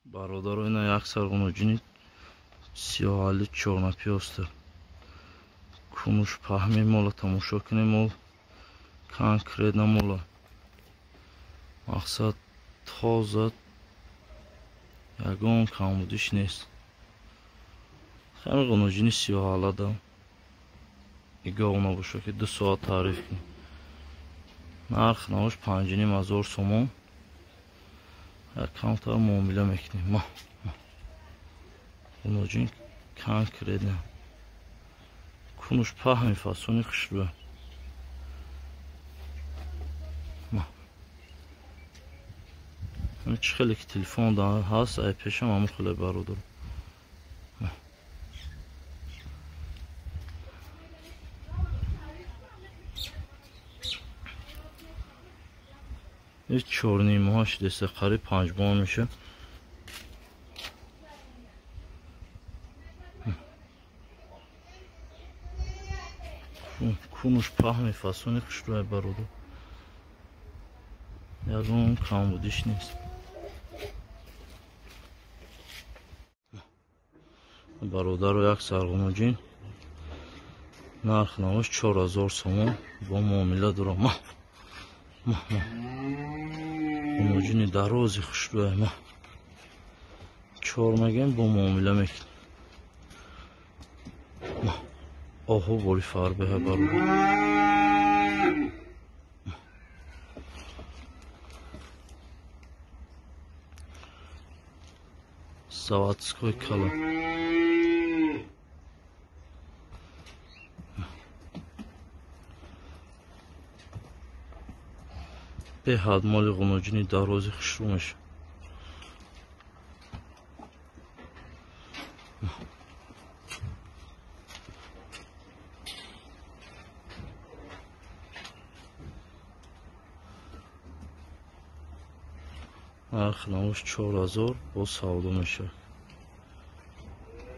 Бародару ина як сарғуноҷини сиёҳали чорнапиёста. Кунуш паҳми мола тамошо кунем мол конкретна мола. Мақсад тоза ягон камбудиш нест. Хами ғуноҷини сиёҳалада игов набоша ки 2 соат таъриф кунем. нарх навош 5500 сомон. Як камтар муомила мекунем. Ғуноҷин конкретна. Кунуш паҳми фасони хушрӯ. چه خیلی که تلفن دارم هست ای پیشم همون خیلی برادر این 4 نیمه هاش دسته قریب 5 بان میشه. کنوش پهمی فاسونی خوش روی برادر یادون کام بودیش نیست. برادر رو یک سرغنوجین نرخ نوش 4000 سومون با معامله دارم. غنوجین درازی خوش روی ما 4 مگن با معامله میکن. آهو باری فربه برادر заводской кала. Беҳад моли ғуноҷини дарози хушрӯ меша. нарх навош 4000 бо савдо мешавад.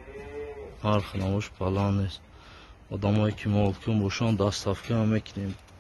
нарх навош баланд нест. одамое ки молкин бошанд доставка ҳам мекунем.